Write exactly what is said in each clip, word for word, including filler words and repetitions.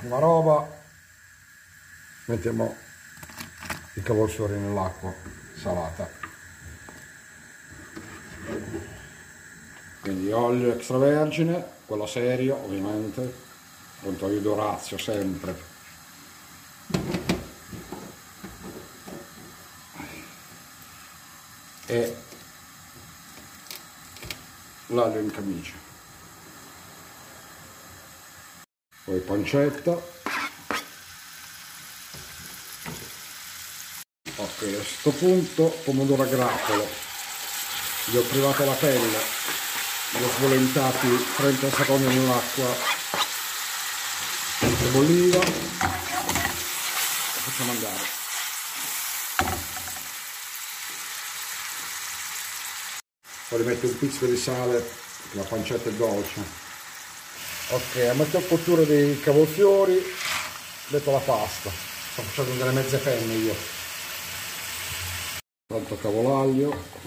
prima roba mettiamo i cavolfiori nell'acqua salata, quindi olio extravergine, quello serio ovviamente, pronto aiuto Orazio sempre, e l'aglio in camicia, poi pancetta. Ok, a questo punto pomodoro a grappolo, gli ho privato la pelle, li ho sbolentati trenta secondi nell'acqua che bolliva, lo facciamo andare. Poi rimetto un pizzico di sale, perché la pancetta è dolce. Ok, a metà cottura dei cavolfiori metto la pasta, sto facendo delle mezze penne io. Pronto cavolaglio.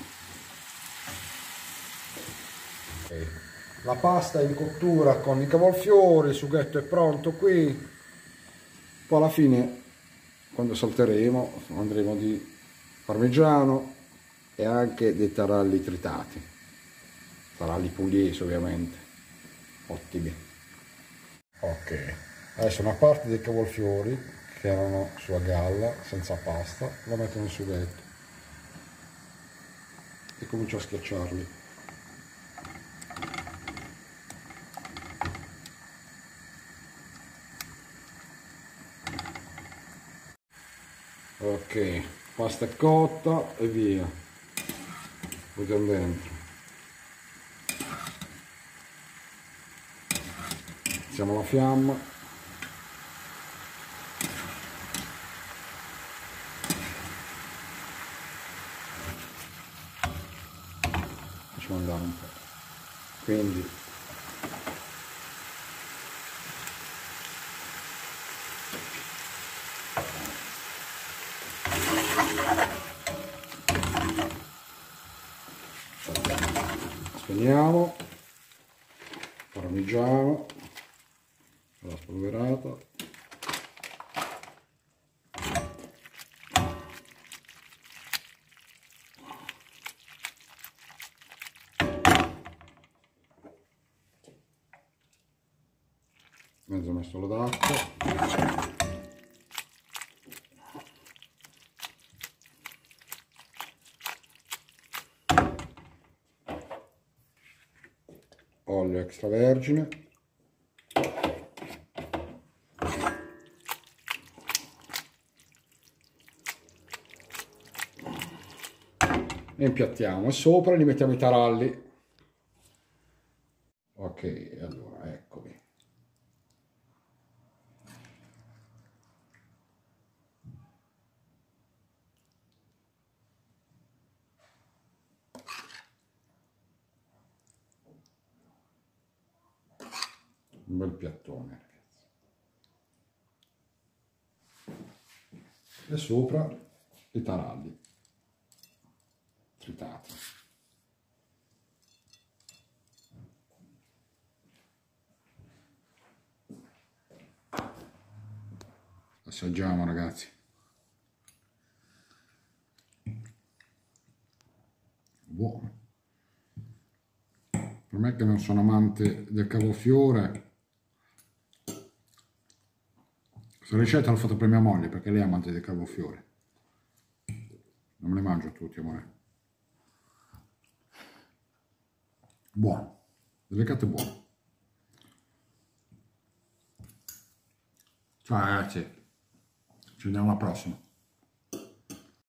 Okay. La pasta è in cottura con i cavolfiori, il sughetto è pronto qui. Poi alla fine, quando salteremo, andremo di parmigiano e anche dei taralli tritati, taralli pugliesi ovviamente, ottimi. Ok, adesso una parte dei cavolfiori che erano sulla galla senza pasta la metto nel sughetto e comincio a schiacciarli. Ok, pasta è cotta e via, mettiamo dentro. Alziamo la fiamma. Facciamo andare un po'. Quindi spegniamo, parmigiano, la spolverata, mezzo mestolo d'acqua, olio extravergine, e impiattiamo e sopra li mettiamo i taralli. Ok, allora eccomi. Un bel piattone, ragazzi. E sopra i taralli tritati. Assaggiamo, ragazzi. Buono. Per me che non sono amante del cavolfiore, questa ricetta l'ho fatta per mia moglie perché lei è amante del cavolfiore. Non me ne mangio tutti, amore. Buono, delicato e buono. Ciao ragazzi, ci vediamo alla prossima.